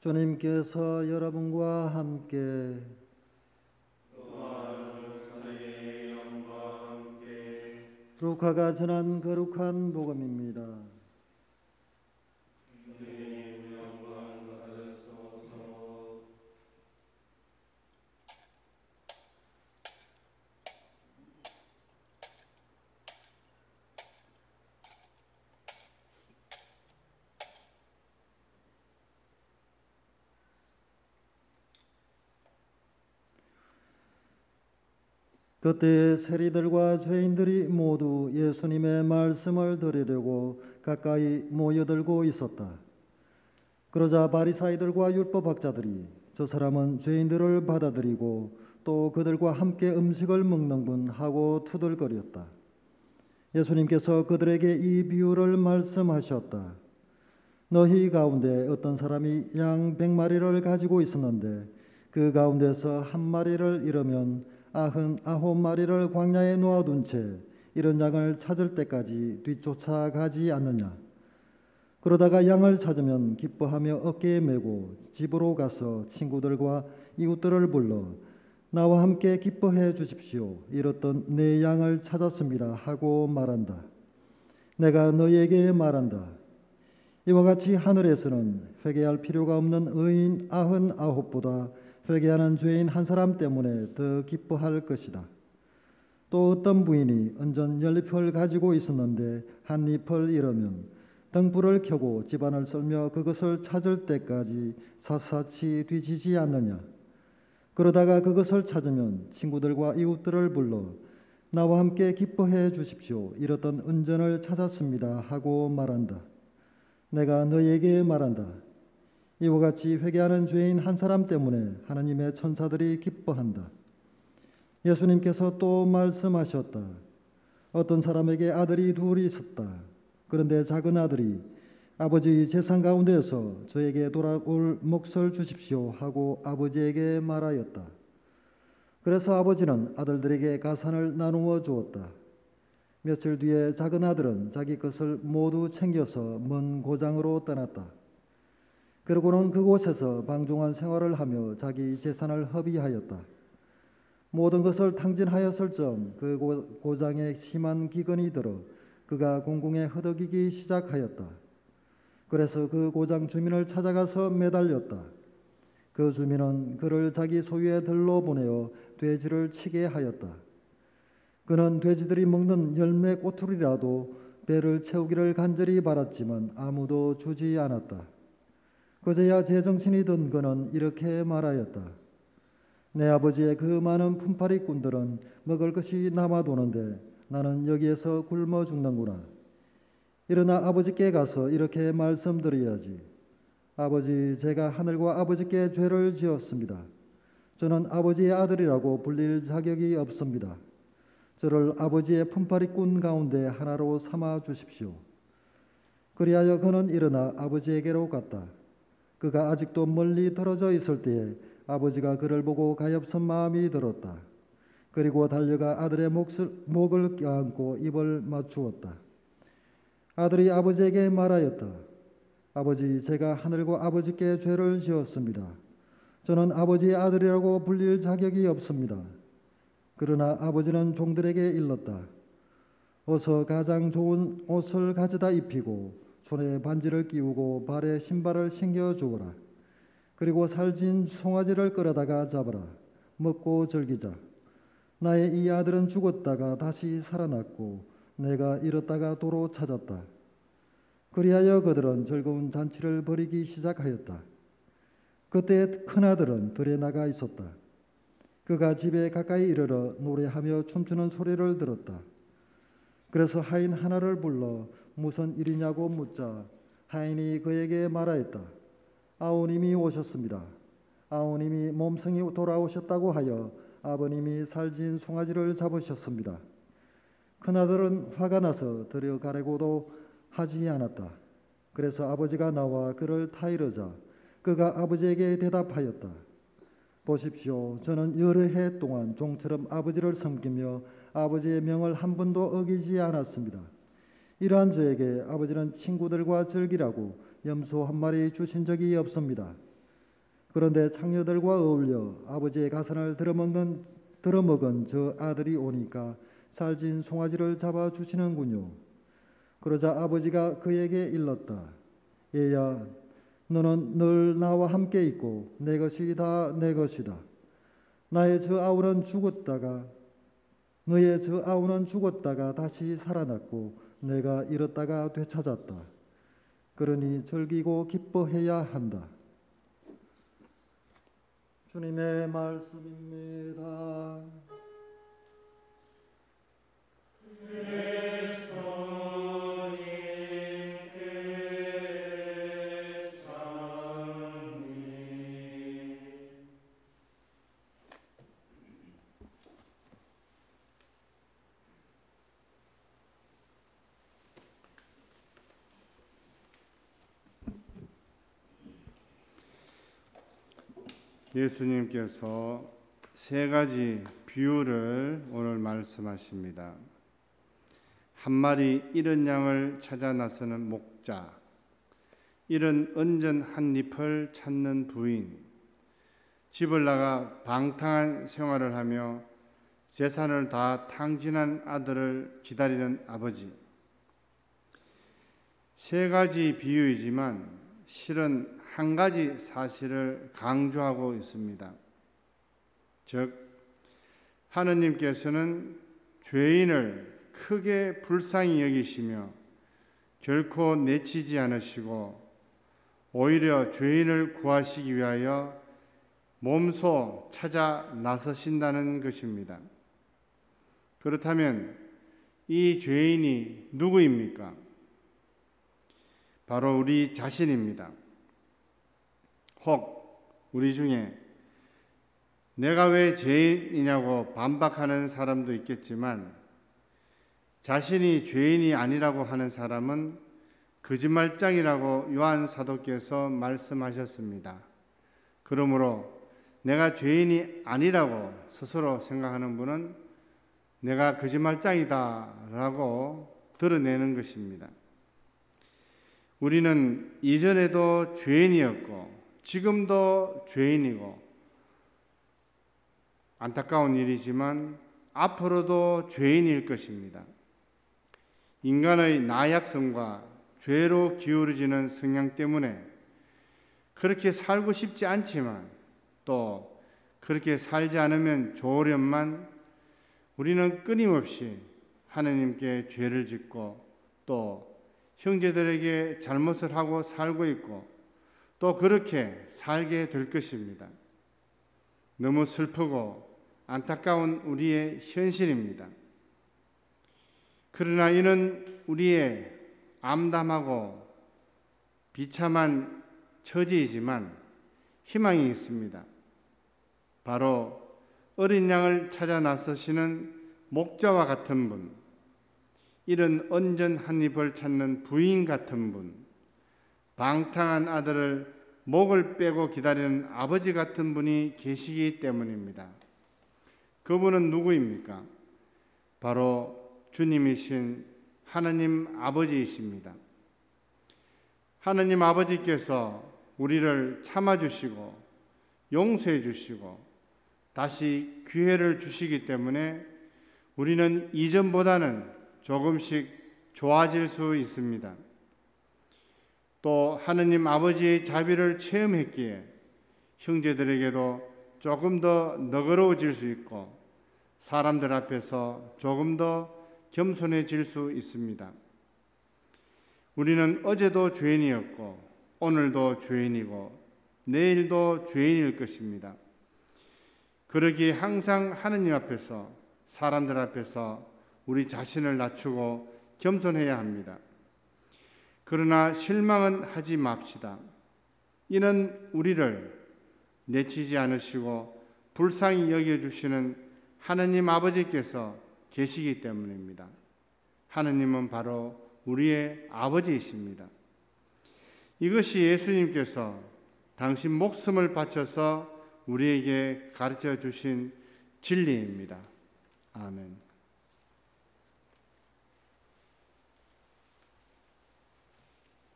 주님께서 여러분과 함께 루카가 전한 거룩한 복음입니다. 그때 세리들과 죄인들이 모두 예수님의 말씀을 들으려고 가까이 모여들고 있었다. 그러자 바리사이들과 율법학자들이 저 사람은 죄인들을 받아들이고 또 그들과 함께 음식을 먹는군 하고 투덜거렸다. 예수님께서 그들에게 이 비유를 말씀하셨다. 너희 가운데 어떤 사람이 양 100마리를 가지고 있었는데 그 가운데서 한 마리를 잃으면 99마리를 광야에 놓아둔 채 이런 양을 찾을 때까지 뒤쫓아가지 않느냐. 그러다가 양을 찾으면 기뻐하며 어깨에 메고 집으로 가서 친구들과 이웃들을 불러 나와 함께 기뻐해 주십시오. 잃었던 내 양을 찾았습니다 하고 말한다. 내가 너희에게 말한다. 이와 같이 하늘에서는 회개할 필요가 없는 의인 99보다 회개하는 죄인 한 사람 때문에 더 기뻐할 것이다. 또 어떤 부인이 은전 10잎을 가지고 있었는데 한 잎을 잃으면 등불을 켜고 집안을 썰며 그것을 찾을 때까지 샅샅이 뒤지지 않느냐. 그러다가 그것을 찾으면 친구들과 이웃들을 불러 나와 함께 기뻐해 주십시오. 잃었던 은전을 찾았습니다 하고 말한다. 내가 너희에게 말한다. 이와 같이 회개하는 죄인 한 사람 때문에 하나님의 천사들이 기뻐한다. 예수님께서 또 말씀하셨다. 어떤 사람에게 아들이 둘이 있었다. 그런데 작은 아들이 아버지 재산 가운데에서 저에게 돌아올 몫을 주십시오 하고 아버지에게 말하였다. 그래서 아버지는 아들들에게 가산을 나누어 주었다. 며칠 뒤에 작은 아들은 자기 것을 모두 챙겨서 먼 고장으로 떠났다. 그러고는 그곳에서 방종한 생활을 하며 자기 재산을 허비하였다. 모든 것을 탕진하였을 점 그 고장에 심한 기근이 들어 그가 공공에 허덕이기 시작하였다. 그래서 그 고장 주민을 찾아가서 매달렸다. 그 주민은 그를 자기 소유의 들로 보내어 돼지를 치게 하였다. 그는 돼지들이 먹는 열매 꼬투리라도 배를 채우기를 간절히 바랐지만 아무도 주지 않았다. 그제야 제정신이 든 그는 이렇게 말하였다. 내 아버지의 그 많은 품팔이꾼들은 먹을 것이 남아도는데 나는 여기에서 굶어 죽는구나. 일어나 아버지께 가서 이렇게 말씀드려야지. 아버지, 제가 하늘과 아버지께 죄를 지었습니다. 저는 아버지의 아들이라고 불릴 자격이 없습니다. 저를 아버지의 품팔이꾼 가운데 하나로 삼아 주십시오. 그리하여 그는 일어나 아버지에게로 갔다. 그가 아직도 멀리 떨어져 있을 때에 아버지가 그를 보고 가엾은 마음이 들었다. 그리고 달려가 아들의 목을 껴안고 입을 맞추었다. 아들이 아버지에게 말하였다. 아버지, 제가 하늘과 아버지께 죄를 지었습니다. 저는 아버지의 아들이라고 불릴 자격이 없습니다. 그러나 아버지는 종들에게 일렀다. 어서 가장 좋은 옷을 가져다 입히고 손에 반지를 끼우고 발에 신발을 신겨 주어라. 그리고 살진 송아지를 끌어다가 잡아라. 먹고 즐기자. 나의 이 아들은 죽었다가 다시 살아났고 내가 잃었다가 도로 찾았다. 그리하여 그들은 즐거운 잔치를 벌이기 시작하였다. 그때 큰아들은 들에 나가 있었다. 그가 집에 가까이 이르러 노래하며 춤추는 소리를 들었다. 그래서 하인 하나를 불러 무슨 일이냐고 묻자 하인이 그에게 말하였다. 아우님이 오셨습니다. 아우님이 몸성이 돌아오셨다고 하여 아버님이 살진 송아지를 잡으셨습니다. 큰아들은 화가 나서 데려가려고도 하지 않았다. 그래서 아버지가 나와 그를 타이르자 그가 아버지에게 대답하였다. 보십시오. 저는 여러 해 동안 종처럼 아버지를 섬기며 아버지의 명을 한 번도 어기지 않았습니다. 이러한 저에게 아버지는 친구들과 즐기라고 염소 한 마리 주신 적이 없습니다. 그런데 창녀들과 어울려 아버지의 가산을 들어먹은 저 아들이 오니까 살찐 송아지를 잡아주시는군요. 그러자 아버지가 그에게 일렀다. 얘야, 너는 늘 나와 함께 있고 내 것이 다 내 것이다. 너의 저 아우는 죽었다가 다시 살아났고 내가 잃었다가 되찾았다. 그러니 즐기고 기뻐해야 한다. 주님의 말씀입니다. 예수님께서 세 가지 비유를 오늘 말씀하십니다. 한 마리 잃은 양을 찾아 나서는 목자, 잃은 은전 한 잎을 찾는 부인, 집을 나가 방탕한 생활을 하며 재산을 다 탕진한 아들을 기다리는 아버지. 세 가지 비유이지만 실은 한 가지 사실을 강조하고 있습니다. 즉, 하느님께서는 죄인을 크게 불쌍히 여기시며 결코 내치지 않으시고 오히려 죄인을 구하시기 위하여 몸소 찾아 나서신다는 것입니다. 그렇다면 이 죄인이 누구입니까? 바로 우리 자신입니다. 혹 우리 중에 내가 왜 죄인이냐고 반박하는 사람도 있겠지만 자신이 죄인이 아니라고 하는 사람은 거짓말장이라고 요한 사도께서 말씀하셨습니다. 그러므로 내가 죄인이 아니라고 스스로 생각하는 분은 내가 거짓말장이다라고 드러내는 것입니다. 우리는 이전에도 죄인이었고 지금도 죄인이고 안타까운 일이지만 앞으로도 죄인일 것입니다. 인간의 나약성과 죄로 기울어지는 성향 때문에 그렇게 살고 싶지 않지만 또 그렇게 살지 않으면 좋으련만 우리는 끊임없이 하나님께 죄를 짓고 또 형제들에게 잘못을 하고 살고 있고 또 그렇게 살게 될 것입니다. 너무 슬프고 안타까운 우리의 현실입니다. 그러나 이는 우리의 암담하고 비참한 처지이지만 희망이 있습니다. 바로 어린 양을 찾아 나서시는 목자와 같은 분, 이런 언전 한 입을 찾는 부인 같은 분, 방탕한 아들을 목을 빼고 기다리는 아버지 같은 분이 계시기 때문입니다. 그분은 누구입니까? 바로 주님이신 하나님 아버지이십니다. 하나님 아버지께서 우리를 참아주시고 용서해 주시고 다시 기회를 주시기 때문에 우리는 이전보다는 조금씩 좋아질 수 있습니다. 또 하느님 아버지의 자비를 체험했기에 형제들에게도 조금 더 너그러워질 수 있고 사람들 앞에서 조금 더 겸손해질 수 있습니다. 우리는 어제도 죄인이었고 오늘도 죄인이고 내일도 죄인일 것입니다. 그러기에 항상 하느님 앞에서 사람들 앞에서 우리 자신을 낮추고 겸손해야 합니다. 그러나 실망은 하지 맙시다. 이는 우리를 내치지 않으시고 불쌍히 여겨주시는 하느님 아버지께서 계시기 때문입니다. 하느님은 바로 우리의 아버지이십니다. 이것이 예수님께서 당신 목숨을 바쳐서 우리에게 가르쳐 주신 진리입니다. 아멘.